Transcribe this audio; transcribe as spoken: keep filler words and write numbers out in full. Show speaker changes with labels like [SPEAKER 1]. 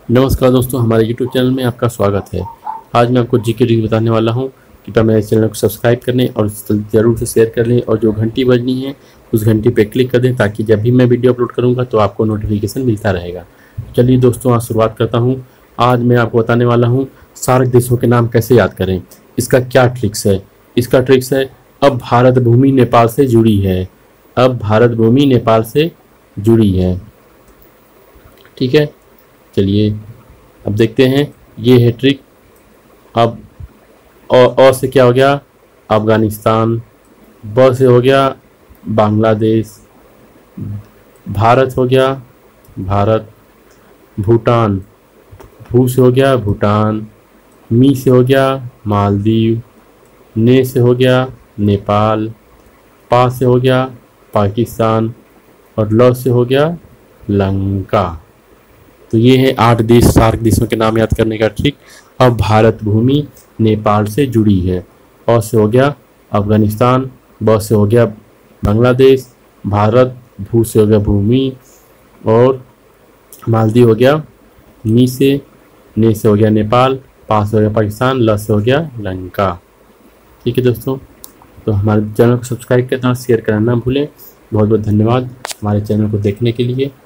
[SPEAKER 1] नमस्कार दोस्तों, हमारे यूट्यूब चैनल में आपका स्वागत है। आज मैं आपको जीके रिव्यू बताने वाला हूं। कृपया मेरे चैनल को सब्सक्राइब कर लें और ज़रूर से शेयर कर लें और जो घंटी बजनी है उस घंटी पे क्लिक कर दें ताकि जब भी मैं वीडियो अपलोड करूंगा तो आपको नोटिफिकेशन मिलता रहेगा। चलिए दोस्तों, आज शुरुआत करता हूँ। आज मैं आपको बताने वाला हूँ सार्क देशों के नाम कैसे याद करें। इसका क्या ट्रिक्स है? इसका ट्रिक्स है, अब भारत भूमि नेपाल से जुड़ी है। अब भारत भूमि नेपाल से जुड़ी है। ठीक है, चलिए अब देखते हैं। ये है ट्रिक। अब और, और से क्या हो गया? अफगानिस्तान। ब से हो गया बांग्लादेश। भारत हो गया भारत। भूटान। भू से हो गया भूटान। मी से हो गया मालदीव। ने से हो गया नेपाल। पा से हो गया पाकिस्तान। और ल से हो गया लंका। तो ये है आठ देश, सार्क देशों के नाम याद करने का ट्रिक। अब भारत भूमि नेपाल से जुड़ी है। अ से हो गया अफगानिस्तान। ब से हो गया बांग्लादेश। भारत। भू से हो गया भूमि और मालदीव हो गया नी से। ने से हो गया नेपाल। पा से हो गया पाकिस्तान। ल से हो गया लंका। ठीक है दोस्तों, तो हमारे चैनल को सब्सक्राइब करना और शेयर करना ना भूलें। बहुत बहुत धन्यवाद हमारे चैनल को देखने के लिए।